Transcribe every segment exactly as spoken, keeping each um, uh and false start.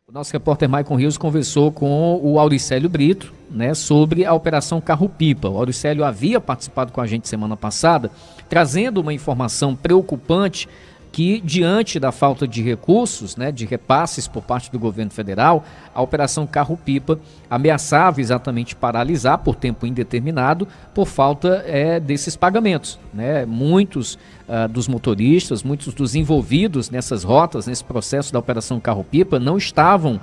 O nosso repórter Maicon Rios conversou com o Auricélio Brito, né, sobre a Operação Carro-Pipa. O Auricélio havia participado com a gente semana passada, trazendo uma informação preocupante que, diante da falta de recursos, né, de repasses por parte do governo federal, a Operação Carro-Pipa ameaçava exatamente paralisar por tempo indeterminado por falta é, desses pagamentos, né? Muitos uh, dos motoristas, muitos dos envolvidos nessas rotas, nesse processo da Operação Carro-Pipa, não estavam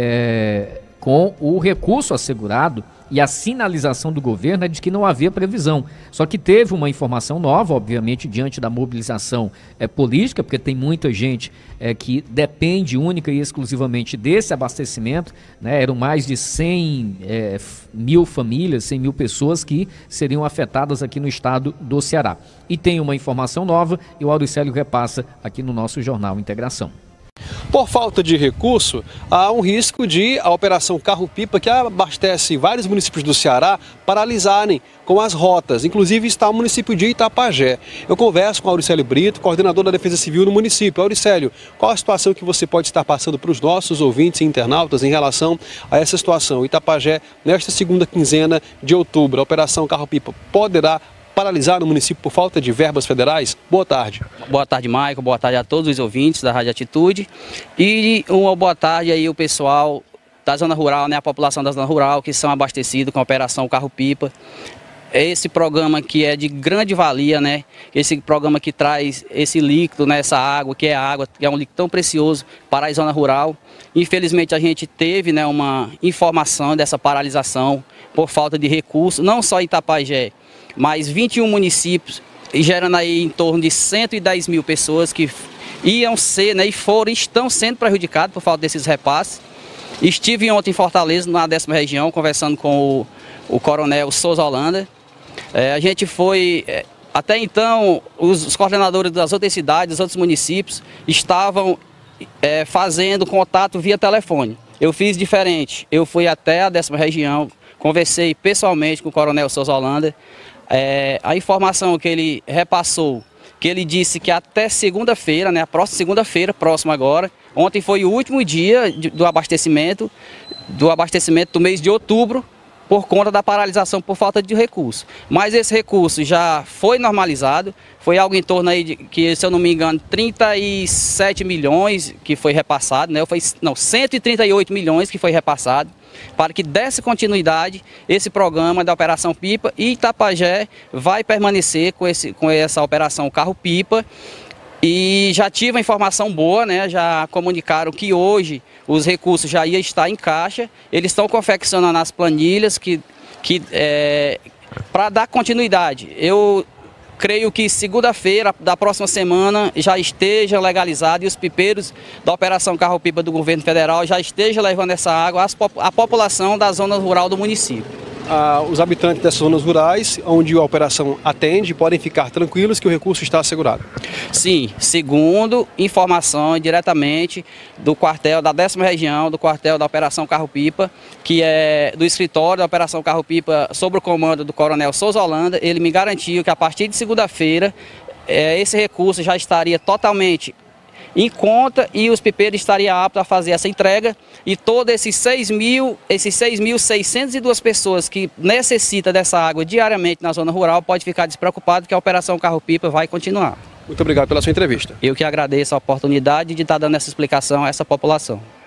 é, com o recurso assegurado, e a sinalização do governo é de que não havia previsão. Só que teve uma informação nova, obviamente, diante da mobilização é, política, porque tem muita gente é, que depende única e exclusivamente desse abastecimento, né? Eram mais de cem é, mil famílias, cem mil pessoas que seriam afetadas aqui no estado do Ceará. E tem uma informação nova e o Auricélio repassa aqui no nosso Jornal Integração. Por falta de recurso, há um risco de a Operação Carro-Pipa, que abastece vários municípios do Ceará, paralisarem com as rotas. Inclusive está o município de Itapajé. Eu converso com Auricélio Brito, coordenador da Defesa Civil no município. Auricélio, qual a situação que você pode estar passando para os nossos ouvintes e internautas em relação a essa situação? Itapajé, nesta segunda quinzena de outubro, a Operação Carro-Pipa poderá paralisar no município por falta de verbas federais? Boa tarde. Boa tarde, Maicon. Boa tarde a todos os ouvintes da Rádio Atitude. E uma boa tarde aí o pessoal da zona rural, né, a população da zona rural, que são abastecidos com a Operação Carro-Pipa. Esse programa que é de grande valia, né? Esse programa que traz esse líquido, né, essa água, que é água, que é um líquido tão precioso para a zona rural. Infelizmente a gente teve, né, uma informação dessa paralisação por falta de recursos, não só em Itapajé, mas vinte e um municípios, gerando aí em torno de cento e dez mil pessoas que iam ser, né, e foram, estão sendo prejudicadas por falta desses repasses. Estive ontem em Fortaleza, na décima região, conversando com o, o coronel Souza Holanda. É, a gente foi, é, até então, os, os coordenadores das outras cidades, dos outros municípios, estavam é, fazendo contato via telefone. Eu fiz diferente, eu fui até a décima região, conversei pessoalmente com o coronel Souza Holanda. É, a informação que ele repassou, que ele disse que até segunda-feira, né, a próxima segunda-feira, próxima agora, ontem foi o último dia de, do abastecimento, do abastecimento do mês de outubro, por conta da paralisação por falta de recurso. Mas esse recurso já foi normalizado, foi algo em torno aí de, que, se eu não me engano, trinta e sete milhões que foi repassado, né, foi, não, cento e trinta e oito milhões que foi repassado, para que desse continuidade esse programa da Operação Pipa, e Itapajé vai permanecer com, esse, com essa Operação Carro-Pipa. E já tive uma informação boa, né? Já comunicaram que hoje os recursos já iam estar em caixa, eles estão confeccionando as planilhas que, que, é, para dar continuidade. Eu creio que segunda-feira da próxima semana já esteja legalizado e os pipeiros da Operação Carro-Pipa do governo federal já estejam levando essa água à população da zona rural do município. Ah, os habitantes dessas zonas rurais, onde a operação atende, podem ficar tranquilos que o recurso está assegurado? Sim, segundo informação diretamente do quartel da décima região, do quartel da Operação Carro-Pipa, que é do escritório da Operação Carro-Pipa, sob o comando do coronel Souza Holanda, ele me garantiu que a partir de segunda-feira eh, esse recurso já estaria totalmente em conta e os pipeiros estariam aptos a fazer essa entrega, e todos esses seis mil, esses seis mil seiscentas e duas pessoas que necessitam dessa água diariamente na zona rural pode ficar despreocupado que a Operação Carro-Pipa vai continuar. Muito obrigado pela sua entrevista. Eu que agradeço a oportunidade de estar dando essa explicação a essa população.